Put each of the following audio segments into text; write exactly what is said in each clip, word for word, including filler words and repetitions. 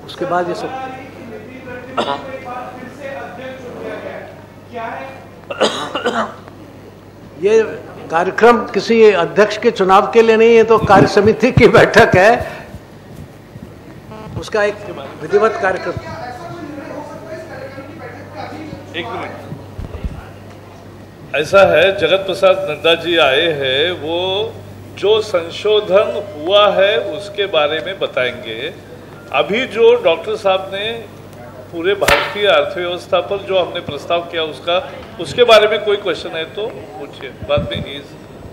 उसके बाद ये सब ये कार्यक्रम किसी अध्यक्ष के चुनाव के लिए नहीं है, तो कार्य समिति की बैठक है, उसका एक विधिवत कार्यक्रम। एक मिनट, ऐसा है, जगत प्रसाद नड्डा जी आए हैं, वो जो संशोधन हुआ है उसके बारे में बताएंगे। अभी जो डॉक्टर साहब ने पूरे भारतीय अर्थव्यवस्था पर जो हमने प्रस्ताव किया उसका उसके बारे में कोई क्वेश्चन है तो पूछिए, बाद में ही।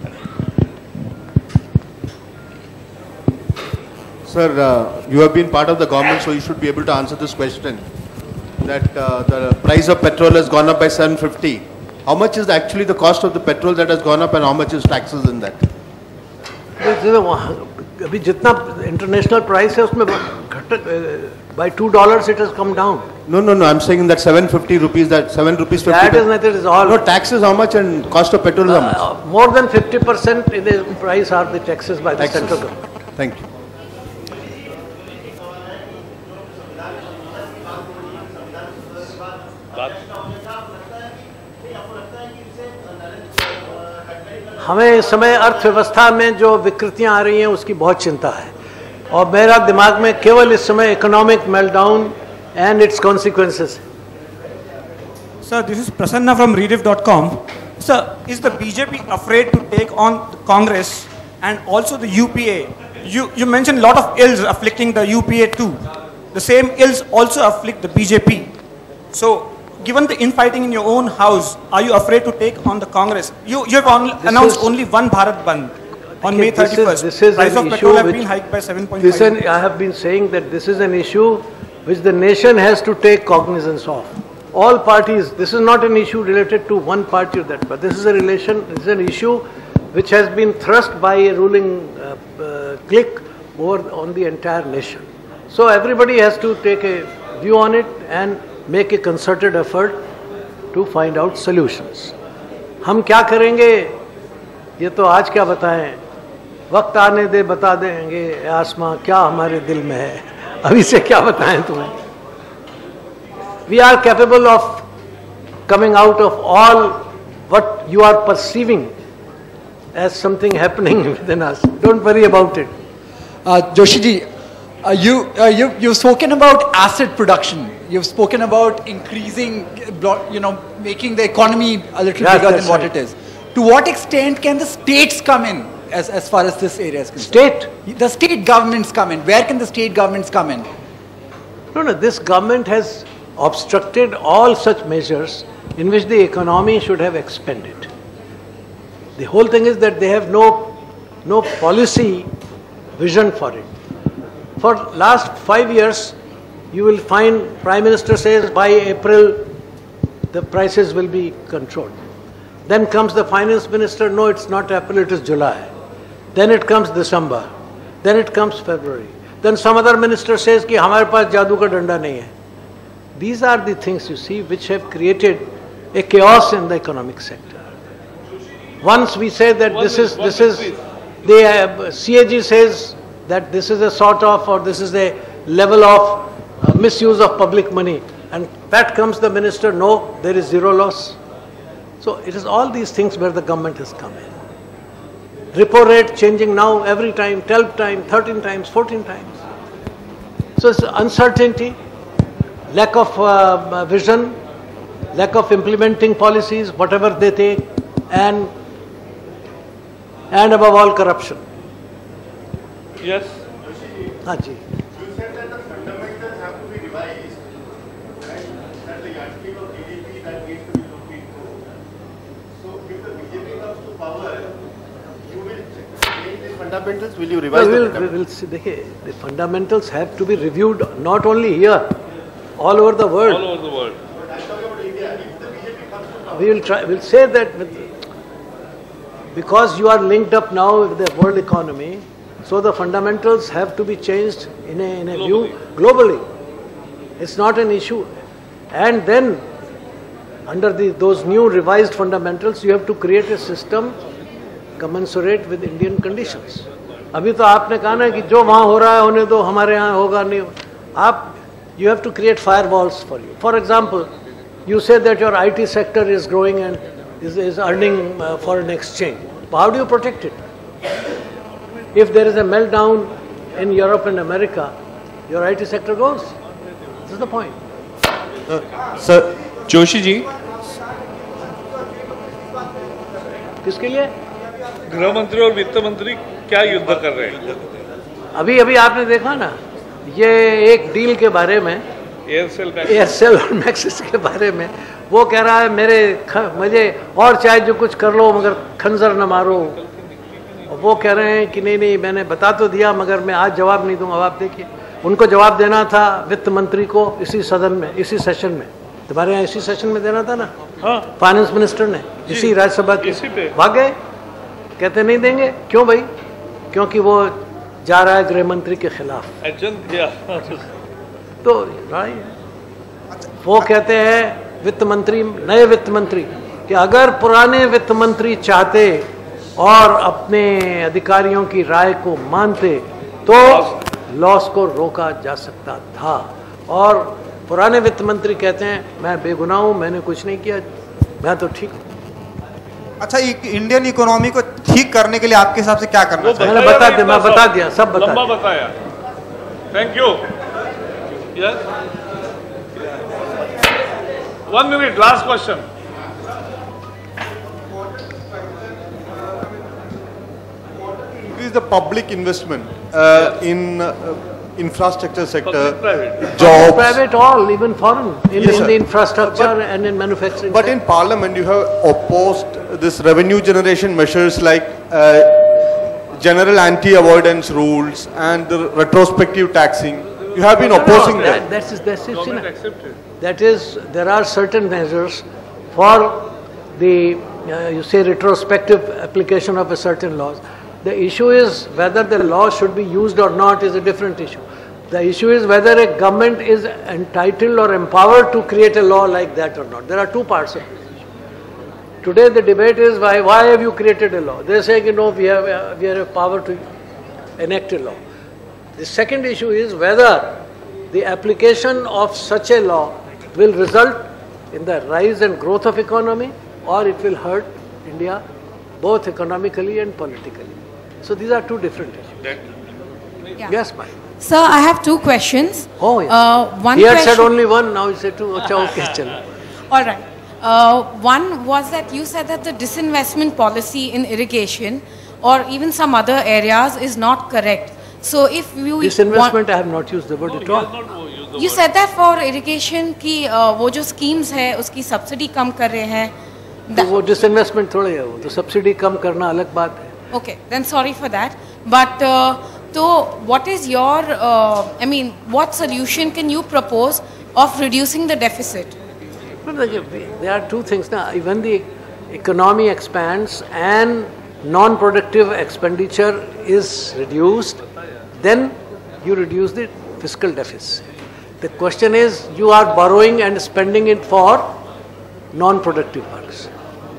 Sir, uh, you have been part of the government, so you should be able to answer this question. That uh, the price of petrol has gone up by seven fifty. How much is actually the cost of the petrol that has gone up, and how much is taxes in that? अभी जितना international price है उसमें घट by two dollars it has come down. No, no, no. I'm saying that seven fifty rupees, that seven rupees fifty. That is nothing. Is all. No, taxes how much and cost of petrol how much? Uh, more than fifty percent in the price are the taxes by the taxes. central government. Thank you. हमें इस समय अर्थव्यवस्था में जो विकृतियां आ रही हैं उसकी बहुत चिंता है, और मेरा दिमाग में केवल इस समय economic meltdown and its consequences. Sir, this is Prasanna from rediff dot com. Sir, is the B J P afraid to take on Congress and also the U P A? You, you mentioned a lot of ills afflicting the U P A too. The same ills also afflict the B J P. So, given the infighting in your own house, are you afraid to take on the Congress? You, you have only announced only one Bharat Bandh on May thirty-first. This is, this is Price an of issue petrol have which, been hiked by seven point this five. An, I have been saying that this is an issue which the nation has to take cognizance of. All parties, this is not an issue related to one party or that, but this is a relation, this is an issue which has been thrust by a ruling uh, uh, clique over on the entire nation. So everybody has to take a view on it and make a concerted effort to find out solutions. हम क्या करेंगे ये तो आज क्या बताएं, वक्त आने दे बता देंगे आसमां क्या हमारे दिल में है, अभी से क्या बताएं तुम्हें. We are capable of coming out of all what you are perceiving as something happening within us. Don't worry about it. Uh, Joshi ji, uh, you, uh, you, you've spoken about asset production. You've spoken about increasing, you know, making the economy a little yes, bigger than what right. it is. To what extent can the states come in as, as far as this area is concerned? State? The state governments come in. Where can the state governments come in? No, no, this government has obstructed all such measures in which the economy should have expanded. The whole thing is that they have no, no policy vision for it. For last five years, you will find Prime Minister says by April the prices will be controlled. Then comes the Finance Minister, no, it's not April, it is July. Then it comes December. Then it comes February. Then some other minister says कि हमारे पास जादू का डंडा नहीं है. These are the things, you see, which have created a chaos in the economic sector. Once we say that this is, this is, the uh, C A G says that this is a sort of, or this is a level of uh, misuse of public money, and that comes the minister, no, there is zero loss. So it is all these things where the government has come in. Repo rate changing now every time, twelve times, thirteen times, fourteen times. So it's uncertainty, lack of uh, vision, lack of implementing policies, whatever they take, and and above all corruption. Yes. Haji. You said that the fundamentals have to be revised, and that the yardstick of G D P that needs to be looked into. So if the B J P comes to power, you will change these fundamentals. Will you revise No, the we'll, fundamentals? we'll see, देखिए, the fundamentals have to be reviewed not only here, all over the world. All over the world. But I'm talking about India. If the B J P comes to power, We will try. We'll say that with, because you are linked up now with the world economy, so the fundamentals have to be changed in a, in a view globally. It's not an issue. And then, under the, those new revised fundamentals, you have to create a system commensurate with Indian conditions. अभी तो आपने कहा ना कि जो वहाँ हो रहा है होने दो, हमारे यहाँ होगा नहीं. आप you have to create firewalls for you. For example, you say that your I T sector is growing and is, is earning uh, foreign exchange. But how do you protect it? If there is a meltdown in Europe and America, your I T sector goes. This is the point. Uh, sir, Joshi ji. किसके लिए? गृह मंत्री और वित्त मंत्री क्या युद्ध कर रहे हैं? अभी अभी आपने देखा ना, ये एक डील के बारे में, एयरसेल एयरसेल और मैक्सिस के बारे में, वो कह रहा है मेरे ख, मुझे और चाहे जो कुछ कर लो मगर खंजर न मारो। वो कह रहे हैं कि नहीं नहीं मैंने बता तो दिया मगर मैं आज जवाब नहीं दूंगा। आप देखिए, उनको जवाब देना था वित्त मंत्री को इसी सदन में, इसी सेशन में, तुम्हारे यहाँ इसी सेशन में देना था ना। हाँ, फाइनेंस मिनिस्टर ने इसी राज्यसभा के भाग गए, कहते नहीं देंगे। क्यों भाई? क्योंकि वो जा रहा है गृह मंत्री के खिलाफ। तो भाई वो कहते हैं वित्त मंत्री, नए वित्त मंत्री, कि अगर पुराने वित्त मंत्री चाहते और अपने अधिकारियों की राय को मानते तो लॉस को रोका जा सकता था। और पुराने वित्त मंत्री कहते हैं मैं बेगुनाह हूं, मैंने कुछ नहीं किया, मैं तो ठीक हूं। अच्छा, इंडियन इकोनॉमी को ठीक करने के लिए आपके हिसाब से क्या करना चाहिए? मैंने बता दिया, मैं बता दिया, सब बता लंबा बताया। Thank you. Yes, one minute, last question. Increase the public investment uh, in uh, infrastructure sector, Public, private. jobs. Private, all, even foreign, in, Yes, in sir. the infrastructure But- and in manufacturing. But in Parliament, you have opposed this revenue generation measures like uh, general anti-avoidance rules and the retrospective taxing. You have been No, no, opposing that, them. that's, that's, that's, Government accepted. that is, there are certain measures for the, uh, you say, retrospective application of a certain laws. The issue is whether the law should be used or not is a different issue. The issue is whether a government is entitled or empowered to create a law like that or not. There are two parts of this issue. Today the debate is why, why have you created a law? They say, you know, we have, uh, we have a power to enact a law. The second issue is whether the application of such a law will result in the rise and growth of economy or it will hurt India both economically and politically. So these are two different issues. Yeah. Yes, ma'am. Sir, I have two questions. Oh, yeah. Uh, one he had question. said only one, now he said two. Achha, okay, chalo. All right. Uh, one was that you said that the disinvestment policy in irrigation or even some other areas is not correct. So if you Disinvestment, want, I have not used the word at all. you said that for irrigation की uh, वो जो schemes है उसकी subsidy कम कर रहे हैं. तो वो disinvestment थोड़ा है, वो तो subsidy कम करना अलग बात है. Okay, then sorry for that. But uh, so what is your, uh, I mean, what solution can you propose of reducing the deficit? There are two things now. When the economy expands and non-productive expenditure is reduced, then you reduce the fiscal deficit. The question is, you are borrowing and spending it for non-productive works.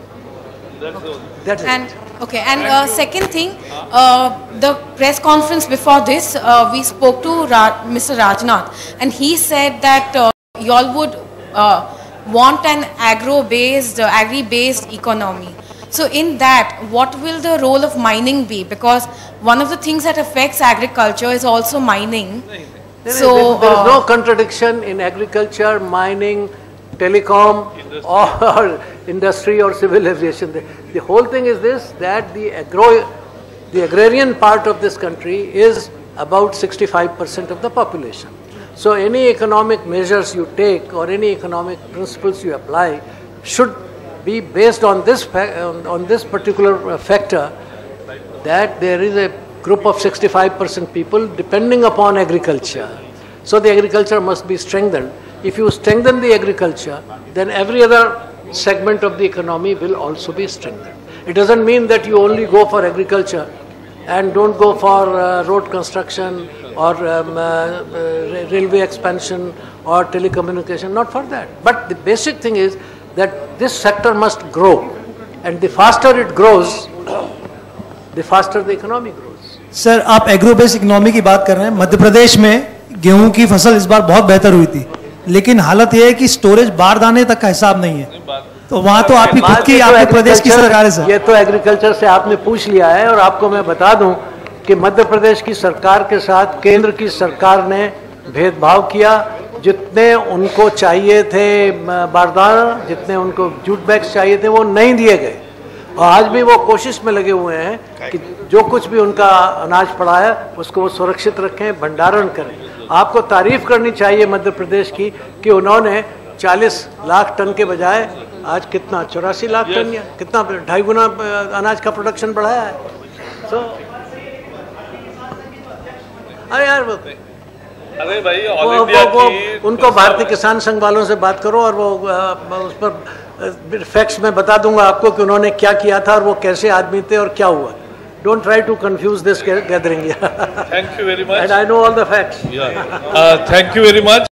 That's And it. okay, and uh, second thing, uh, the press conference before this, uh, we spoke to Ra Mister Rajnath, and he said that uh, y'all would uh, want an agro-based, uh, agri-based economy. So in that, what will the role of mining be? Because one of the things that affects agriculture is also mining. There is- So there- there is no uh, contradiction in agriculture, mining, telecom, or industry or civil aviation. The, the whole thing is this, that the agro, the agrarian part of this country is about sixty-five percent of the population. So any economic measures you take or any economic principles you apply should be based on this, fa- on, on this particular uh, factor, that there is a group of sixty-five percent people depending upon agriculture. So the agriculture must be strengthened. If you strengthen the agriculture, then every other segment of the economy will also be strengthened. It doesn't mean that you only go for agriculture and don't go for uh, road construction or um, uh, uh, railway expansion or telecommunication, not for that. But the basic thing is that this sector must grow, and the faster it grows, the faster the economy grows. Sir, आप agro based economy की बात कर रहे हैं. मध्य प्रदेश में गेहूं की फसल इस बार बहुत बेहतर हुई थी, लेकिन हालत यह है कि स्टोरेज बारदाने तक का हिसाब नहीं है। तो वहाँ तो आपकी खुद की, आपके प्रदेश की सरकार है सर। ये तो एग्रीकल्चर से आपने पूछ लिया है, और आपको मैं बता दूं कि मध्य प्रदेश की सरकार के साथ केंद्र की सरकार ने भेदभाव किया। जितने उनको चाहिए थे बारदाना, जितने उनको जूट बैग्स चाहिए थे, वो नहीं दिए गए। और आज भी वो कोशिश में लगे हुए हैं कि जो कुछ भी उनका अनाज पड़ा है उसको वो सुरक्षित रखें, भंडारण करें। आपको तारीफ करनी चाहिए मध्य प्रदेश की कि उन्होंने चालीस लाख टन के बजाय आज कितना चौरासी लाख टन या कितना ढाई गुना अनाज का प्रोडक्शन बढ़ाया है। so, अरे यार वो अरे भाई वो, वो, वो, उनको भारतीय किसान संघ वालों से बात करो, और वो उस पर फैक्ट्स में बता दूंगा आपको कि उन्होंने क्या किया था और वो कैसे आदमी थे और क्या हुआ। Don't try to confuse this gathering. Thank you very much and I know all the facts. Thank you very much.